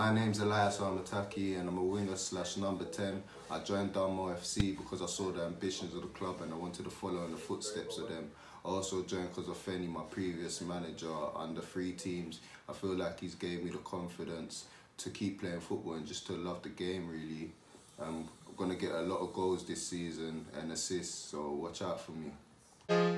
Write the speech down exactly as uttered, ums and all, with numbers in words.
my name's Elias, I'm a Tackie and I'm a winger slash number ten. I joined Dunmo F C because I saw the ambitions of the club and I wanted to follow in the footsteps of them. I also joined because of Fenny, my previous manager, under three teams. I feel like he's gave me the confidence to keep playing football and just to love the game, really. Um, I'm going to get a lot of goals this season and assists, so watch out for me.